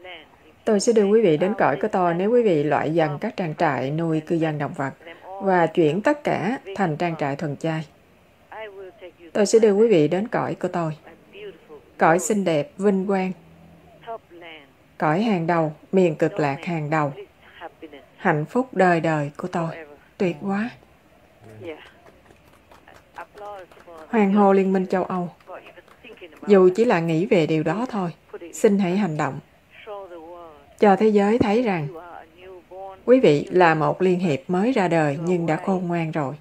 Tôi sẽ đưa quý vị đến cõi của tôi nếu quý vị loại dần các trang trại nuôi cư dân động vật và chuyển tất cả thành trang trại thuần chay. Tôi sẽ đưa quý vị đến cõi của tôi. Cõi xinh đẹp, vinh quang. Cõi hàng đầu, miền cực lạc hàng đầu. Hạnh phúc đời đời của tôi. Tuyệt quá. Hoan hô Liên minh châu Âu. Dù chỉ là nghĩ về điều đó thôi, xin hãy hành động. Cho thế giới thấy rằng quý vị là một liên hiệp mới ra đời nhưng đã khôn ngoan rồi.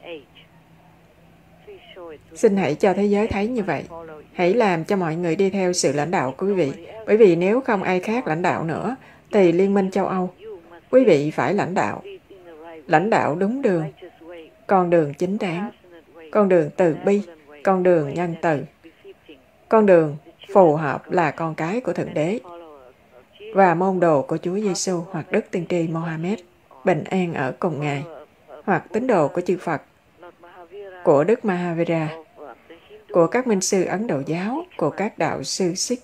Xin hãy cho thế giới thấy như vậy. Hãy làm cho mọi người đi theo sự lãnh đạo của quý vị. Bởi vì nếu không ai khác lãnh đạo nữa, thì Liên minh châu Âu, quý vị phải lãnh đạo. Lãnh đạo đúng đường, con đường chính đáng, con đường từ bi, con đường nhân từ, con đường phù hợp là con cái của Thượng Đế và môn đồ của Chúa Giêsu hoặc Đức Tiên tri Mohammed, bình an ở cùng Ngài, hoặc tín đồ của chư Phật, của Đức Mahavira, của các minh sư Ấn Độ giáo, của các đạo sư Sikh.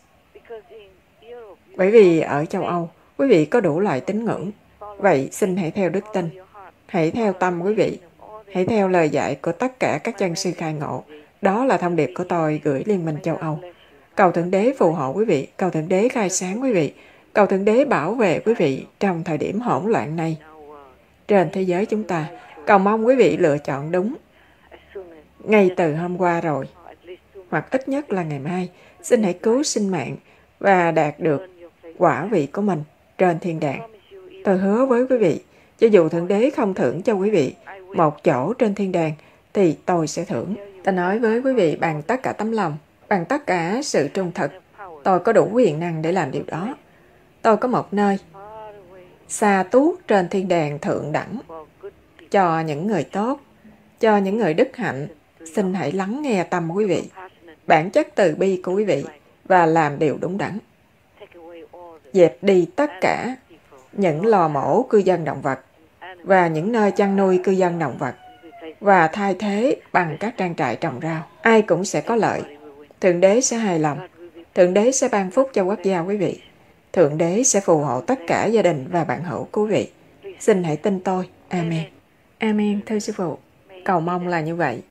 Bởi vì ở châu Âu, quý vị có đủ loại tín ngưỡng. Vậy xin hãy theo đức tin. Hãy theo tâm quý vị. Hãy theo lời dạy của tất cả các chân sư khai ngộ. Đó là thông điệp của tôi gửi Liên minh châu Âu. Cầu Thượng Đế phù hộ quý vị. Cầu Thượng Đế khai sáng quý vị. Cầu Thượng Đế bảo vệ quý vị trong thời điểm hỗn loạn này. Trên thế giới chúng ta, cầu mong quý vị lựa chọn đúng. Ngay từ hôm qua rồi, hoặc ít nhất là ngày mai, xin hãy cứu sinh mạng và đạt được quả vị của mình trên thiên đàng. Tôi hứa với quý vị, cho dù Thượng Đế không thưởng cho quý vị một chỗ trên thiên đàng, thì tôi sẽ thưởng. Ta nói với quý vị bằng tất cả tấm lòng, bằng tất cả sự trung thực. Tôi có đủ quyền năng để làm điều đó. Tôi có một nơi xa tuốt trên thiên đàng thượng đẳng cho những người tốt, cho những người đức hạnh. Xin hãy lắng nghe tâm quý vị, bản chất từ bi của quý vị và làm điều đúng đắn. Dẹp đi tất cả những lò mổ cư dân động vật và những nơi chăn nuôi cư dân động vật và thay thế bằng các trang trại trồng rau. Ai cũng sẽ có lợi. Thượng Đế sẽ hài lòng. Thượng Đế sẽ ban phúc cho quốc gia quý vị. Thượng Đế sẽ phù hộ tất cả gia đình và bạn hữu của quý vị. Xin hãy tin tôi. Amen. Amen, thưa sư phụ. Cầu mong là như vậy.